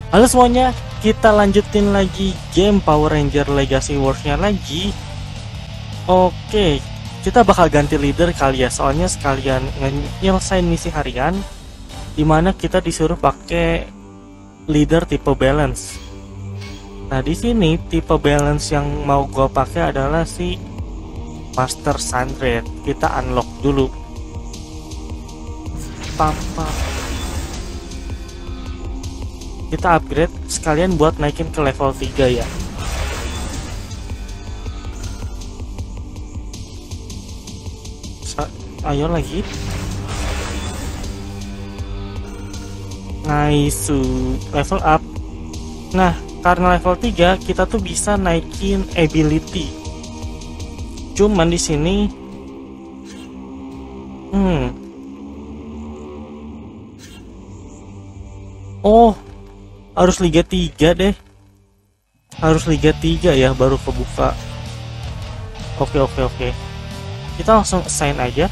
Halo semuanya, kita lanjutin lagi game Power Ranger Legacy Wars-nya lagi. Oke, kita bakal ganti leader kali ya, soalnya sekalian nyelesain misi harian dimana kita disuruh pakai leader tipe balance. Nah, di sini tipe balance yang mau gua pakai adalah si Master Sandred. Kita unlock dulu. Kita upgrade sekalian buat naikin ke level 3 ya. Ayo lagi. Nice, level up. Nah, karena level 3 kita tuh bisa naikin ability. Cuman di sini oh, harus Liga 3 deh. Harus Liga 3 ya baru kebuka. Oke. Kita langsung assign aja.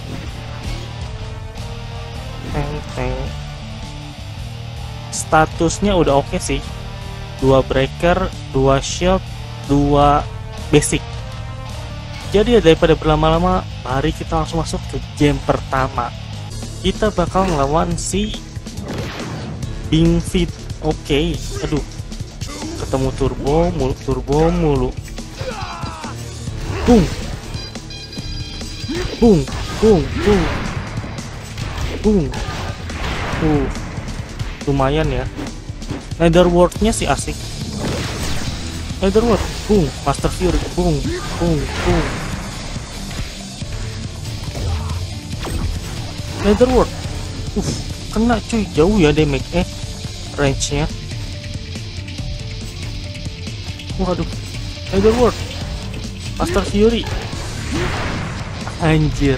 Statusnya udah oke sih. 2 breaker, 2 shield, 2 basic. Jadi ya daripada berlama-lama, mari kita langsung masuk ke game pertama. Kita bakal ngelawan si Bing Fit. Oke, aduh, ketemu turbo mulu. Bung, lumayan ya. Netherworld-nya sih asik. Netherworld, Master Fury, Netherworld, kena cuy, jauh ya damage range-nya. Waduh, Netherworld, Master Fury, anjir.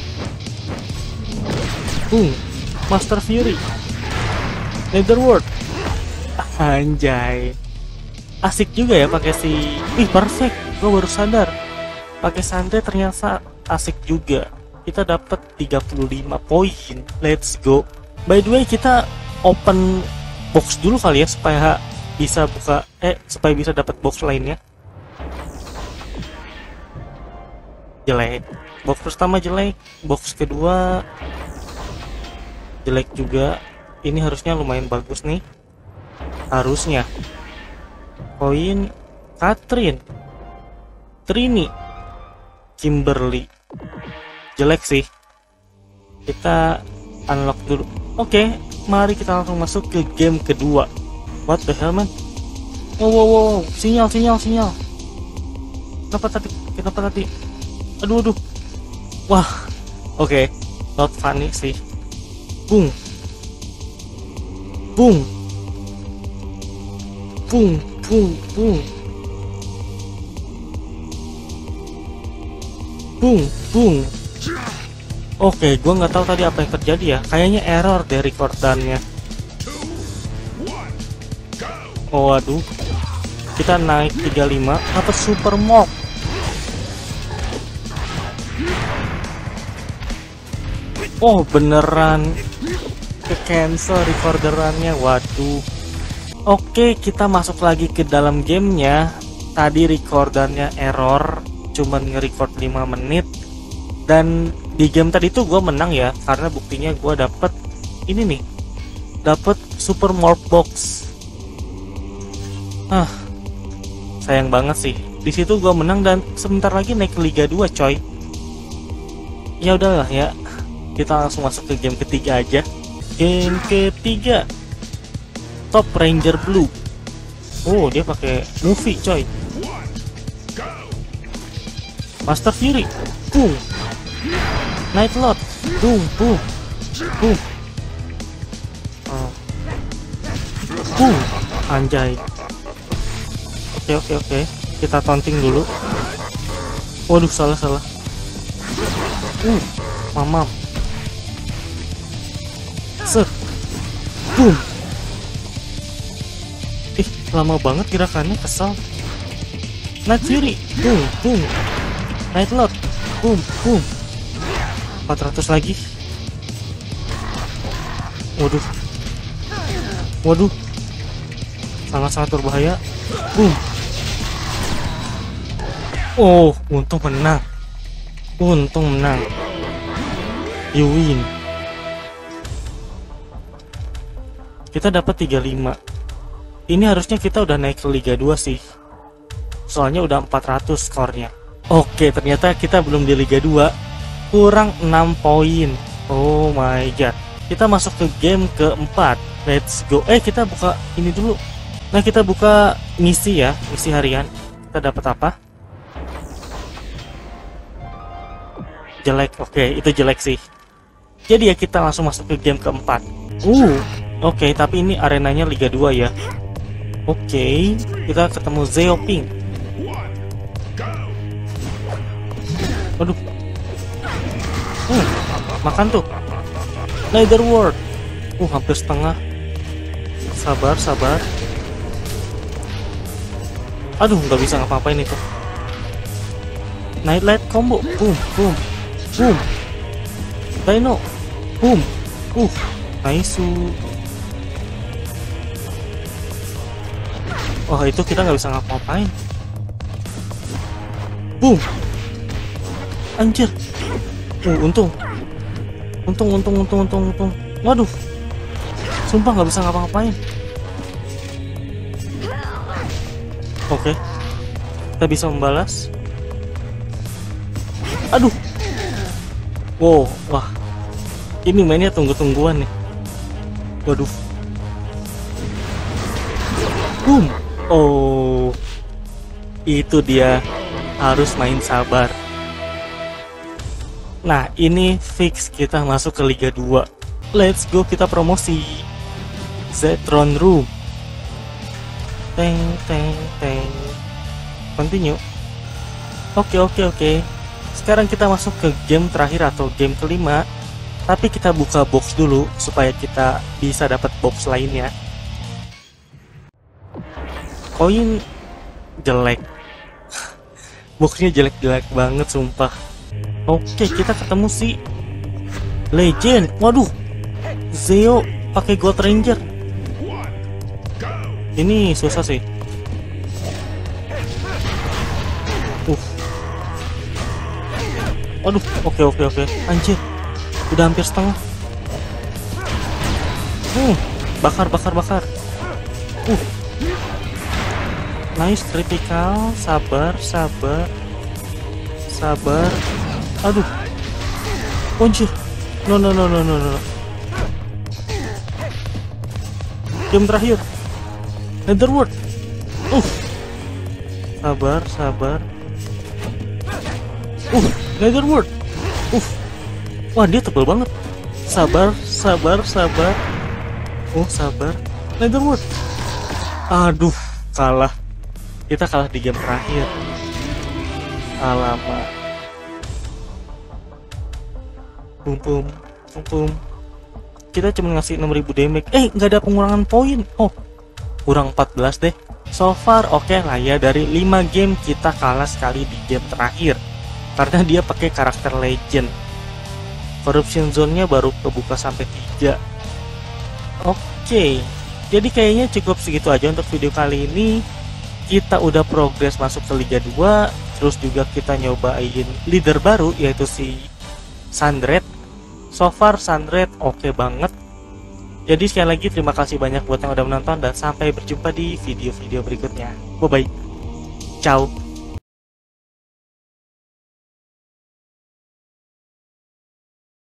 Master Fury, Netherworld, anjay. Asik juga ya pakai si, perfect. Gue baru sadar pakai Sandre ternyata asik juga. Kita dapat 35 poin. Let's go. By the way, kita open box dulu kali ya supaya bisa buka supaya bisa dapat box lainnya. Jelek. Box pertama jelek, box kedua jelek juga. Ini harusnya lumayan bagus nih. Harusnya. Koin Catherine, Trini, Kimberly. Jelek sih. Kita unlock dulu. Oke, mari kita langsung masuk ke game kedua. What the hell, man? Wow, sinyal. Kenapa tadi? Aduh. Wah, oke. Not funny sih. Bung. Oke, gua nggak tahu tadi apa yang terjadi ya. Kayaknya error dari recordannya. Oh, waduh. Kita naik 35 apa super mob. Oh, beneran ke cancel recorderannya. Waduh. Oke, kita masuk lagi ke dalam gamenya. Tadi recordannya error, cuman nge-record 5 menit. Dan di game tadi tuh gue menang ya, karena buktinya gue dapet ini nih, dapet super morph box. Sayang banget sih. Di situ gue menang dan sebentar lagi naik ke Liga 2 coy. Ya udahlah ya, kita langsung masuk ke game ketiga aja. Game ketiga, Top Ranger Blue. Oh, dia pakai movie coy. Master Fury, Night Lord, anjay. Oke. Kita taunting dulu. Waduh, salah. Mamam. Lama banget gerakannya, kesal. Night Fury, Night Lord, 400 lagi. Waduh. sangat-sangat berbahaya. Boom. Oh, untung menang. Untung menang. You win. Kita dapat 35. Ini harusnya kita udah naik ke Liga 2 sih. Soalnya udah 400 skornya. Oke, ternyata kita belum di Liga 2. Kurang 6 poin. Oh my god. Kita masuk ke game keempat. Let's go. Kita buka ini dulu. Nah, kita buka misi ya, misi harian. Kita dapat apa? Jelek. Oke, itu jelek sih. Jadi ya kita langsung masuk ke game keempat. Oke, tapi ini arenanya Liga 2 ya. Oke, kita ketemu Zeoping. Waduh. Makan tuh. Nether World. Hampir setengah. Sabar, sabar. Aduh, nggak bisa ngapa-ngapain itu. Nightlight combo. Boom, boom, boom. Dino. Boom. Nice. Wah, itu kita nggak bisa ngapa-ngapain. Boom. Anjir. Untung. Waduh. Sumpah nggak bisa ngapa-ngapain. Oke. Kita bisa membalas. Aduh. Wow, wah. Ini mainnya tunggu-tungguan nih. Waduh. Boom. Oh. Itu dia, harus main sabar. Nah, ini fix kita masuk ke Liga 2. Let's go, kita promosi. Zetron Room. Teng. Continue. Oke. Sekarang kita masuk ke game terakhir atau game kelima. Tapi kita buka box dulu supaya kita bisa dapat box lainnya. Koin jelek. Boxnya jelek banget sumpah. Oke, kita ketemu si Legend. Waduh, Zeo pakai Gold Ranger. Ini susah sih. Waduh, oke. Anjir, udah hampir setengah. Bakar. Nice, critical. Sabar. Aduh. Anjir. No. Game terakhir. Nether World. Sabar. Nether World. Wah, dia tebal banget. Sabar. Sabar. Nether World. Aduh, kalah. Kita kalah di game terakhir. Alamak. Boom. Kita cuma ngasih 6000 damage. Nggak ada pengurangan poin. Kurang 14 deh. So far oke lah ya, dari 5 game kita kalah sekali di game terakhir. Karena dia pakai karakter legend. Corruption zone-nya baru kebuka sampai 3. Oke. Jadi kayaknya cukup segitu aja untuk video kali ini. Kita udah progres masuk ke Liga 2. Terus juga kita nyobain leader baru, yaitu si Sandred. So far Sandred oke banget. Jadi sekali lagi terima kasih banyak buat yang udah menonton, dan sampai berjumpa di video-video berikutnya. Bye bye. Ciao.